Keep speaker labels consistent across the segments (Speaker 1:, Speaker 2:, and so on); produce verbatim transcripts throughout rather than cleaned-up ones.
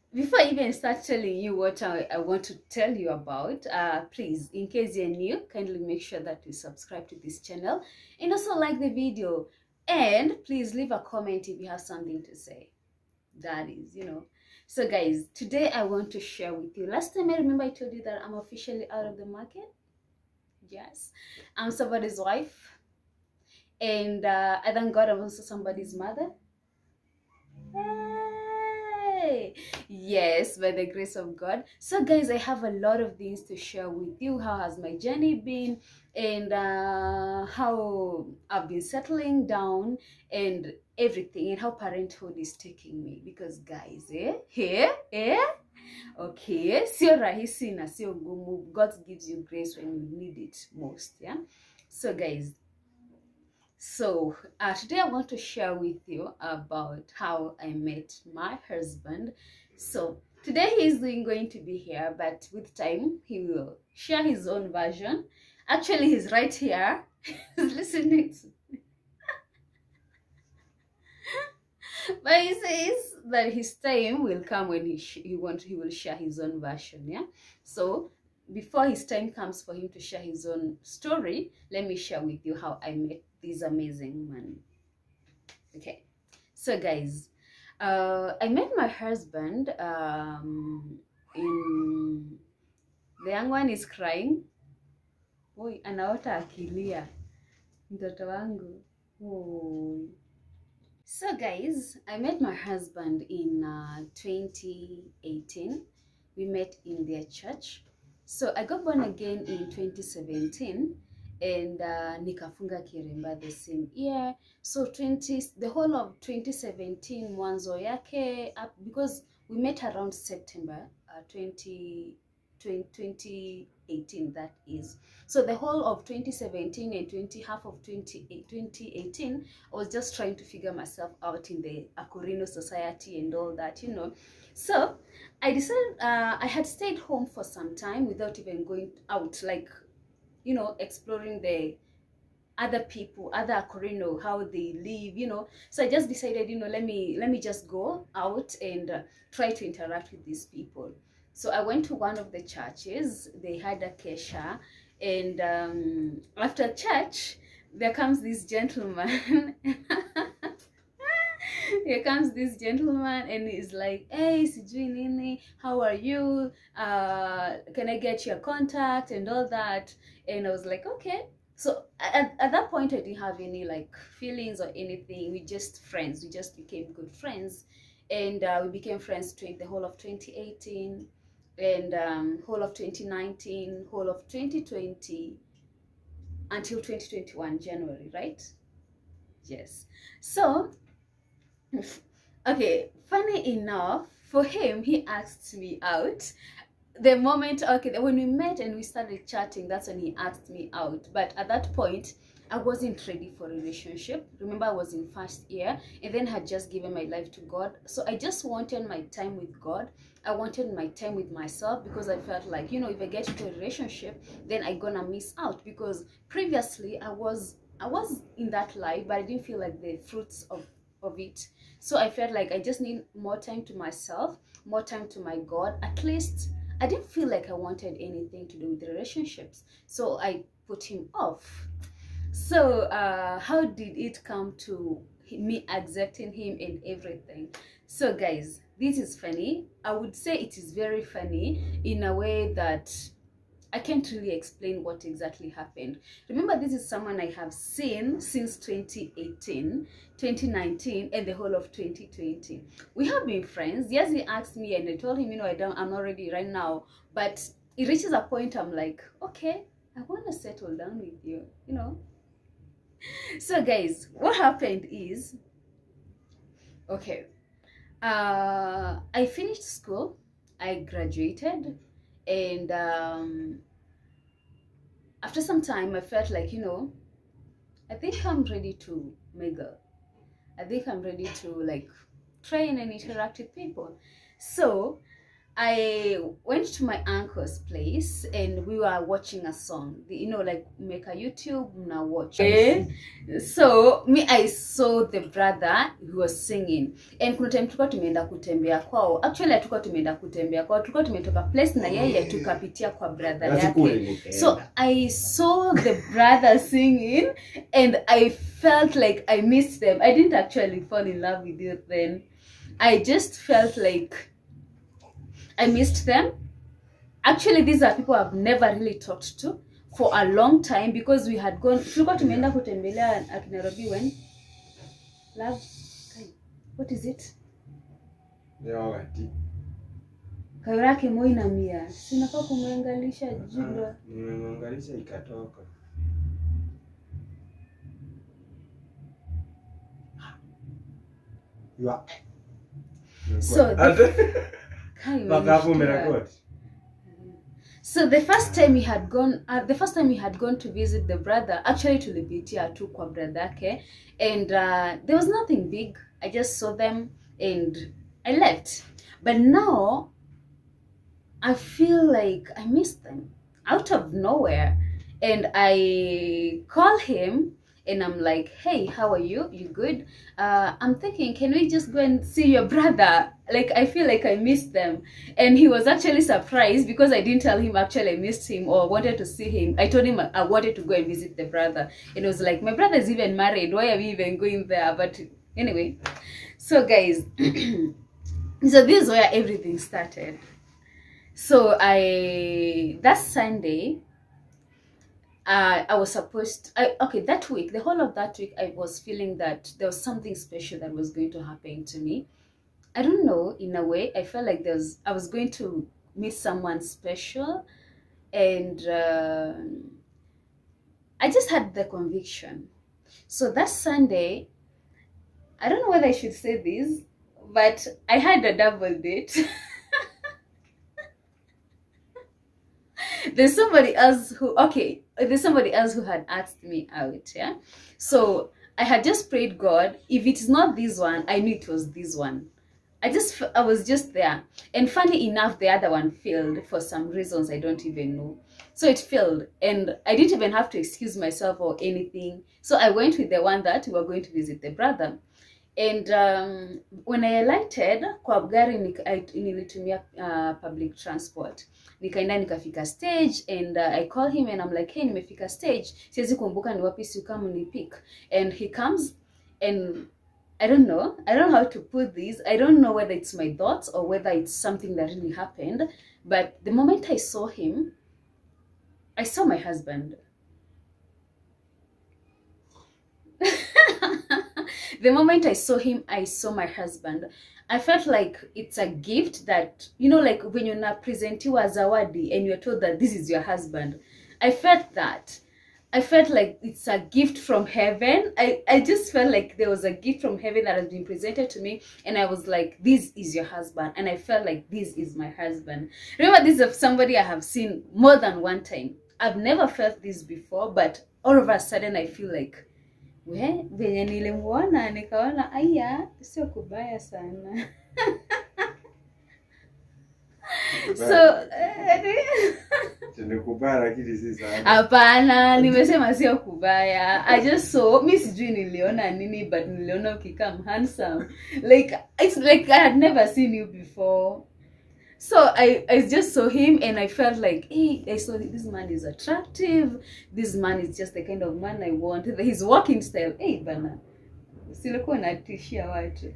Speaker 1: before I even start telling you what I, I want to tell you about, uh, please, in case you're new, kindly make sure that you subscribe to this channel and also like the video. And please leave a comment if you have something to say. That is, you know. So guys, today I want to share with you. Last time I remember I told you that I'm officially out of the market. Yes, I'm somebody's wife. And uh, I thank God I'm also somebody's mother. Yay! Yes, by the grace of God. So guys, I have a lot of things to share with you. How has my journey been, and uh, how I've been settling down and everything, and how parenthood is taking me. Because guys, eh, here, eh, okay, sio rahisi na sio gumu. God gives you grace when you need it most. Yeah. So guys, so uh, today I want to share with you about how I met my husband. So today he's going to be here, but with time he will share his own version. Actually, he's right here. He's listening to me. But he says that his time will come when he he want he will share his own version. Yeah. So before his time comes for him to share his own story, let me share with you how I met this amazing man. Okay, so guys, uh, I met my husband um, in, the young one is crying. Oi, anaota akilia. Mtoto wangu. Oi. So guys, I met my husband in uh, twenty eighteen. We met in their church. So I got born again in twenty seventeen, and uh, nikafunga kiremba the same year. So twenty the whole of twenty seventeen mwanzo yake up, because we met around September uh, twenty eighteen, that is. So the whole of twenty seventeen and twenty half of twenty eighteen, I was just trying to figure myself out in the Akorino society and all that, you know. So I decided uh, I had stayed home for some time without even going out, like, you know, exploring the other people, other Akorino, how they live, you know. So I just decided, you know, let me let me just go out and uh, try to interact with these people. So I went to one of the churches. They had a kesha, and um, after church, there comes this gentleman. Here comes this gentleman, and he's like, "Hey, sijui nini, how are you? Uh, can I get your contact and all that?" And I was like, "Okay." So at, at that point, I didn't have any like feelings or anything. We just friends. We just became good friends, and uh, we became friends during the whole of twenty eighteen, and um, whole of twenty nineteen, whole of twenty twenty, until twenty twenty-one January, right? Yes. So, okay, funny enough, for him, he asked me out. The moment, okay, when we met and we started chatting, that's when he asked me out. But at that point, I wasn't ready for a relationship. Remember, I was in first year and then had just given my life to God. So I just wanted my time with God. I wanted my time with myself, because I felt like, you know, if I get into a relationship, then I'm gonna miss out, because previously I was I was in that life, but I didn't feel like the fruits of of it. So I felt like I just need more time to myself, more time to my God. At least I didn't feel like I wanted anything to do with relationships, so I put him off. So uh, how did it come to me accepting him and everything? So guys, this is funny. I would say it is very funny in a way that I can't really explain what exactly happened. Remember, this is someone I have seen since twenty eighteen, twenty nineteen, and the whole of twenty twenty. We have been friends. Yes, he asked me, and I told him, you know, I don't, I'm not ready right now. But it reaches a point I'm like, okay, I want to settle down with you, you know. So guys, what happened is, okay, uh, I finished school, I graduated, and um, after some time, I felt like, you know, I think I'm ready to mingle. I think I'm ready to like train and interact with people. So I went to my uncle's place and we were watching a song. You know, like make a YouTube now watch. Okay. So me, I saw the brother who was singing. And kuna time tulikuwa tumeenda kutembea kwao. Actually tulikuwa tumeenda kutembea kwao. Tulikuwa tumetoka place na yeye tukapitia kwa brother yake. So I saw the brother singing and I felt like I missed them. I didn't actually fall in love with you then. I just felt like I missed them. Actually, these are people I've never really talked to for a long time because we had gone. Tulikuwa tumeenda kutembelea at Nairobi when? Love. What is it?
Speaker 2: Yogati.
Speaker 1: Kaurake moi na mia. Sinafaa kumwangalisha jibra.
Speaker 2: Nimemwangalisha ikatoka. Yua.
Speaker 1: So So the first time we had gone, uh, the first time we had gone to visit the brother, actually tulipitia tu kwa brother ke, and uh, there was nothing big. I just saw them and I left. But now I feel like I missed them out of nowhere, and I call him. And I'm like, hey, how are you? You good? Uh, I'm thinking, can we just go and see your brother? Like, I feel like I missed them. And he was actually surprised because I didn't tell him actually I missed him or wanted to see him. I told him I wanted to go and visit the brother. And it was like, my brother's even married. Why are we even going there? But anyway, so guys, so this is where everything started. So I, that Sunday, Uh, I was supposed I, okay that week, the whole of that week, I was feeling that there was something special that was going to happen to me. I don't know, in a way I felt like there's I was going to meet someone special, and uh, I just had the conviction. So that Sunday, I don't know whether I should say this, but I had a double date. There's somebody else who, okay, there's somebody else who had asked me out, yeah? So I had just prayed God, if it's not this one, I knew it was this one. I just, I was just there. And funny enough, the other one failed for some reasons I don't even know. So it failed, and I didn't even have to excuse myself or anything. So I went with the one that we were going to visit the brother. And um, when I alighted, kwa gari nilitumia uh, public transport. Nikaenda nikafika stage, and uh, I call him and I'm like, hey, nimefika stage. Siwezi kumbuka ni wapi, si kama ni pick. And he comes, and I don't know. I don't know how to put this. I don't know whether it's my thoughts or whether it's something that really happened. But the moment I saw him, I saw my husband. The moment I saw him, I saw my husband. I felt like it's a gift that, you know, like when you're not presentiwa zawadi and you're told that this is your husband. I felt that. I felt like it's a gift from heaven. I, I just felt like there was a gift from heaven that has been presented to me. And I was like, this is your husband. And I felt like this is my husband. Remember, this is somebody I have seen more than one time. I've never felt this before, but all of a sudden I feel like, we venye nilimuona nikaona aya sio kubaya sana. So
Speaker 2: kubaya lakini si sana.
Speaker 1: Hapana, nimesema sio kubaya. I just saw, mi sijui niliona nini, but niliona ukikam handsome. Like it's like I had never seen you before. So I, I just saw him and I felt like, hey, I saw this man is attractive. This man is just the kind of man I want. His walking style, hey, bana. Silikuwa natishia watu.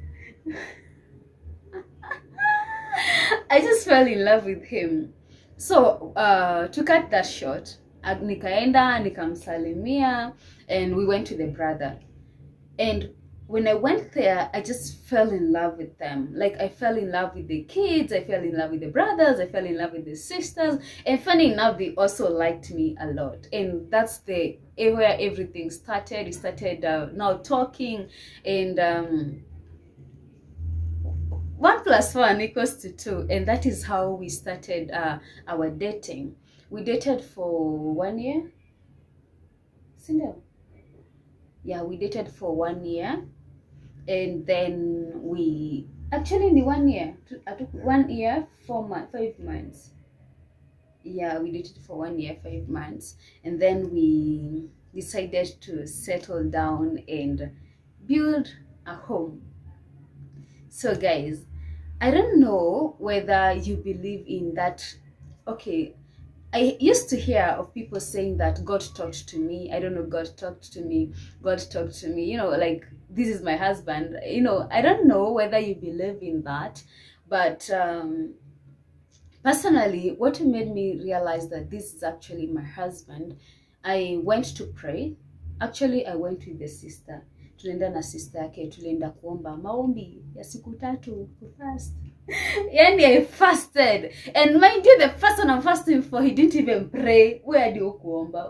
Speaker 1: I just fell in love with him. So uh, to cut that short, nikaenda, nikamsalimia, and we went to the brother. And when I went there, I just fell in love with them. Like, I fell in love with the kids, I fell in love with the brothers, I fell in love with the sisters. And funny enough, they also liked me a lot. And that's the where everything started. We started uh, now talking, and um, one plus one equals to two. And that is how we started uh, our dating. We dated for one year. Single. Yeah, we dated for one year. And then we Actually, in one year. I took one year, four months, five months. Yeah, we did it for one year, five months, and then we decided to settle down and build a home. So, guys, I don't know whether you believe in that. Okay, I used to hear of people saying that God talked to me. I don't know, God talked to me. God talked to me. You know, like, this is my husband. You know, I don't know whether you believe in that, but um, personally, what made me realize that this is actually my husband, I went to pray. Actually, I went with the sister. Tulienda na sister yake, tulienda kuomba maombi ya siku tatu, fast. Yani I fasted. And mind you, the person I'm fasting for, he didn't even pray. Where do you kuomba?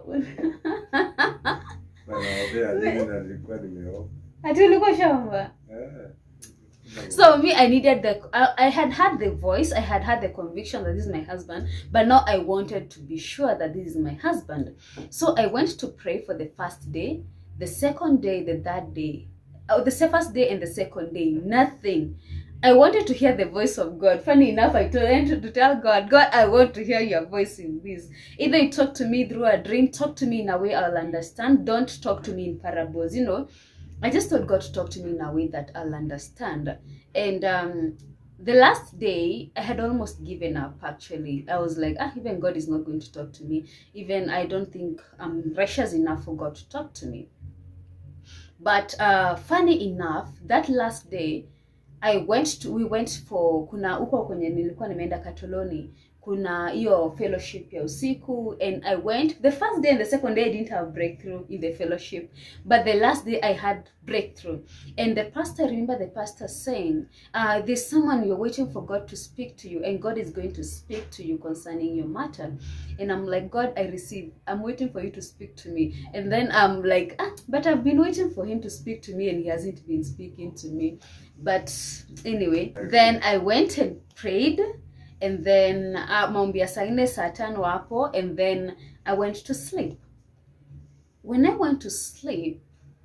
Speaker 1: So me, I needed the, I, I had had the voice, I had had the conviction that this is my husband, but now I wanted to be sure that this is my husband. So I went to pray for the first day, the second day, the third day, oh, the first day and the second day, nothing. I wanted to hear the voice of God. Funny enough, I told to tell God, God, I want to hear your voice in this. Either you talk to me through a dream, talk to me in a way I'll understand. Don't talk to me in parables, you know. I just thought God to talk to me in a way that I'll understand. And um, the last day, I had almost given up, actually. I was like, ah, even God is not going to talk to me. Even I don't think I'm righteous enough for God to talk to me. But uh, funny enough, that last day, I went to, we went for, kuna uko kwenye nilikuwa nimeenda Katoloni, kuna iyo fellowship ya usiku, and I went, the first day and the second day I didn't have breakthrough in the fellowship, but the last day I had breakthrough. And the pastor, I remember the pastor saying, uh, there's someone you're waiting for God to speak to you, and God is going to speak to you concerning your matter. And I'm like, God, I receive, I'm waiting for you to speak to me. And then I'm like, ah, but I've been waiting for him to speak to me and he hasn't been speaking to me. But anyway, then I went and prayed, and then uh, maombi ya saa nne saa tano hapo, and then I went to sleep. When I went to sleep,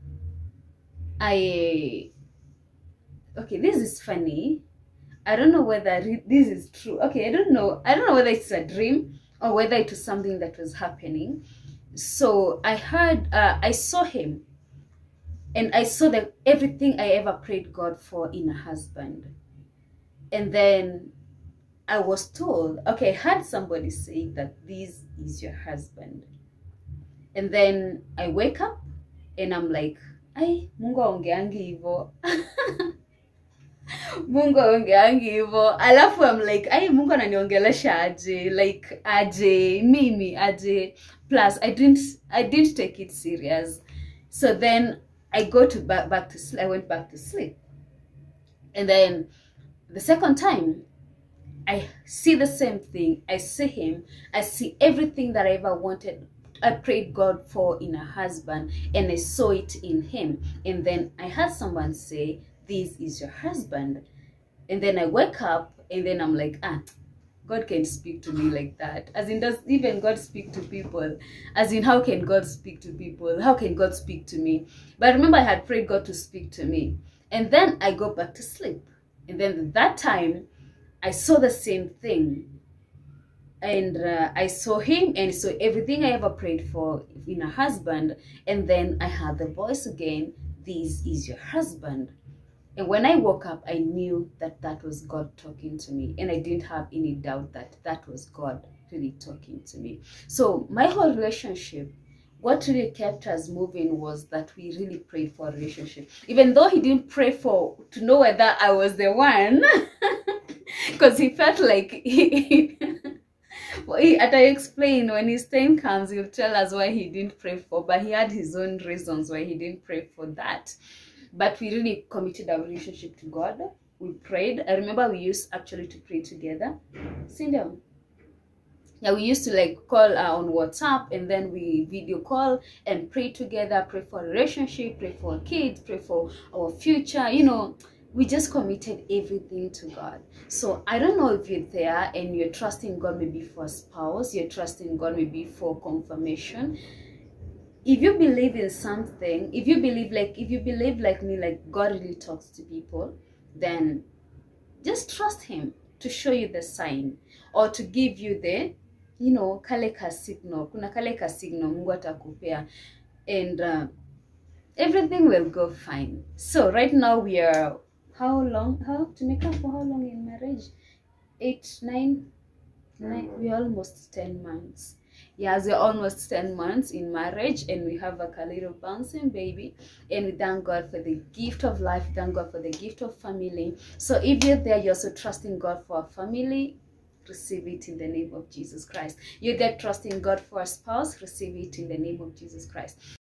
Speaker 1: I, okay, this is funny. I don't know whether this is true. Okay, I don't know. I don't know whether it's a dream or whether it was something that was happening. So I heard, uh, I saw him. And I saw that everything I ever prayed God for in a husband. And then I was told, okay, I heard somebody say that this is your husband. And then I wake up and I'm like, ay, Mungu ongeangi hivo. Mungu ongeangi hivo. Alafu I'm like, ay, Mungu ananiongelesha aje, like aje, mimi aje. Plus, I didn't, I didn't take it serious. So then I go to back, back to sleep. I went back to sleep. And then the second time, I see the same thing. I see him. I see everything that I ever wanted. I prayed God for in a husband, and I saw it in him. And then I heard someone say, this is your husband. And then I wake up, and then I'm like, ah, God can speak to me like that. As in, does even God speak to people? As in, how can God speak to people? How can God speak to me? But remember, I had prayed God to speak to me. And then I go back to sleep. And then that time, I saw the same thing. And uh, I saw him and saw everything I ever prayed for in a husband. And then I heard the voice again, this is your husband. And when I woke up, I knew that that was God talking to me. And I didn't have any doubt that that was God really talking to me. So my whole relationship, what really kept us moving was that we really prayed for a relationship. Even though he didn't pray for, to know whether I was the one. Because he felt like, he, as I explained, when his time comes, he'll tell us why he didn't pray for. But he had his own reasons why he didn't pray for that. But we really committed our relationship to God. We prayed. I remember we used actually to pray together. Sit down. Yeah, we used to like call uh, on WhatsApp, and then we video call and pray together, pray for a relationship, pray for kids, pray for our future. You know, we just committed everything to God. So I don't know if you're there and you're trusting God maybe for a spouse, you're trusting God maybe for confirmation. If you believe in something, if you believe like, if you believe like me, like God really talks to people, then just trust him to show you the sign or to give you the, you know, kale ka signal. Kuna kale ka signal Mungu atakupea, and uh, everything will go fine. So right now we are, how long, how to make up for how long in marriage? Eight, nine, nine, we're almost ten months. Yes, we're almost ten months in marriage, and we have a little bouncing baby, and we thank God for the gift of life. Thank God for the gift of family. So if you're there, you're also trusting God for a family, receive it in the name of Jesus Christ. You're there trusting God for a spouse, receive it in the name of Jesus Christ.